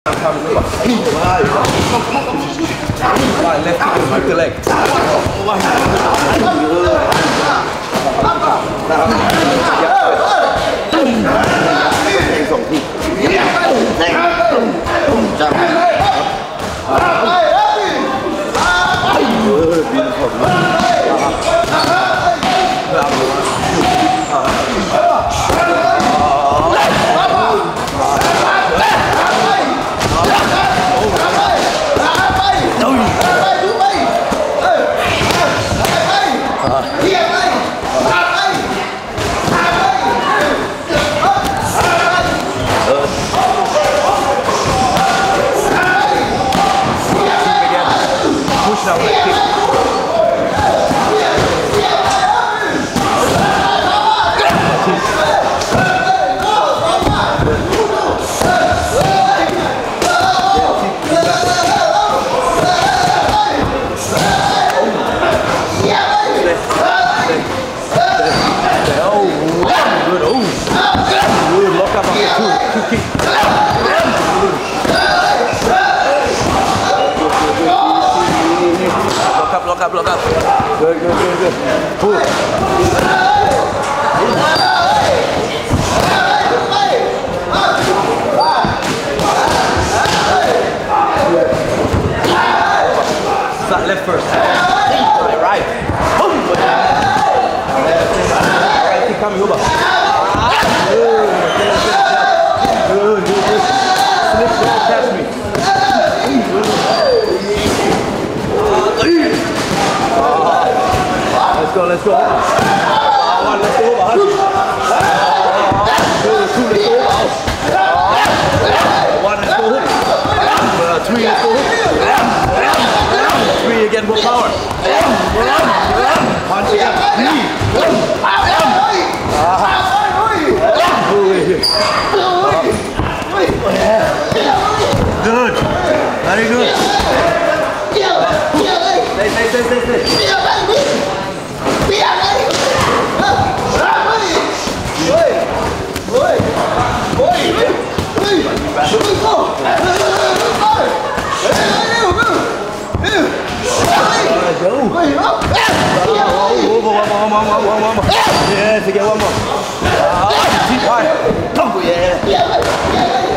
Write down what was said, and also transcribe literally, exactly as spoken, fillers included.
Right, left kick, sweep the leg. Lock up, lock up. Good, good, good, good. Pull. Start left first. Right, right. Boom. Right, keep coming over. Good, good, good, good. Slip, slip, catch me. Let's go, let's go. Uh, one, let's go. Uh, two, two, let's go. Uh, one, let's go. Uh, three, let's go. Three again, more power. Punch again. Three. Good. Very good. Stay, stay, stay, stay, stay. Yes, you get one more. Ah, keep quiet. Oh, yeah.